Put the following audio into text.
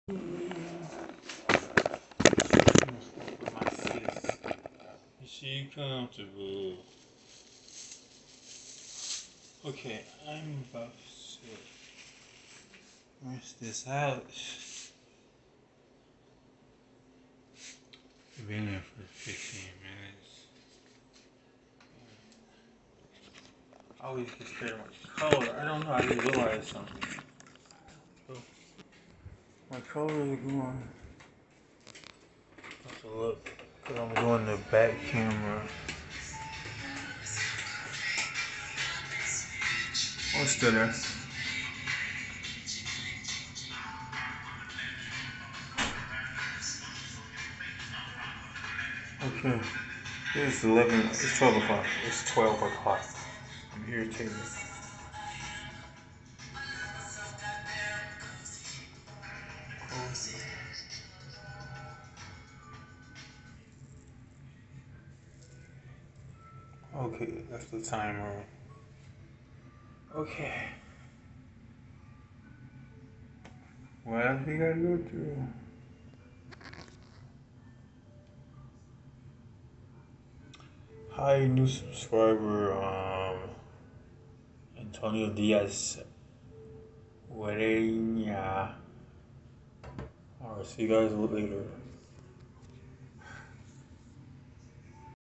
My sis. Is she comfortable? Okay, I'm about to rinse this out. I've been there for 15 minutes. I always get scared of my color. I don't know. I just realized something. So, my color is going. Have to look, because I'm doing the back camera. Oh, it's still there. Okay. It's 11. It's 12 o'clock. It's 12 o'clock. I'm irritated. Okay, that's the timer. Okay. What else we gotta go through? Hi, new subscriber, Antonio Diaz. Alright, see you guys later.